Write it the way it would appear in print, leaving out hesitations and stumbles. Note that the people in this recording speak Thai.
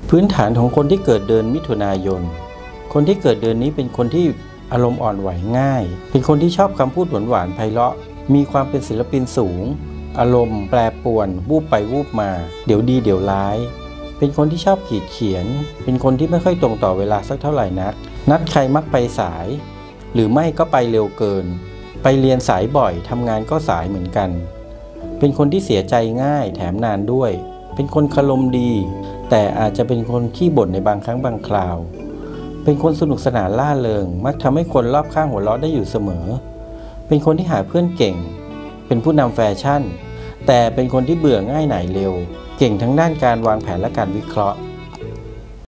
พื้นฐานของคนที่เกิดเดือนมิถุนายนคนที่เกิดเดือนนี้เป็นคนที่อารมณ์อ่อนไหวง่ายเป็นคนที่ชอบคำพูดหวานๆไพเราะมีความเป็นศิลปินสูงอารมณ์แปรปรวนวูบไปวูบมาเดี๋ยวดีเดี๋ยวร้ายเป็นคนที่ชอบขีดเขียนเป็นคนที่ไม่ค่อยตรงต่อเวลาสักเท่าไหร่นัดใครมักไปสายหรือไม่ก็ไปเร็วเกินไปเรียนสายบ่อยทำงานก็สายเหมือนกันเป็นคนที่เสียใจง่ายแถมนานด้วยเป็นคนคารมดีแต่อาจจะเป็นคนขี้บ่นในบางครั้งบางคราวเป็นคนสนุกสนานล่าเริงมักทำให้คนรอบข้างหัวเราะได้อยู่เสมอเป็นคนที่หาเพื่อนเก่งเป็นผู้นำแฟชั่นแต่เป็นคนที่เบื่อง่ายหน่ายเร็วเก่งทั้งด้านการวางแผนและการวิเคราะห์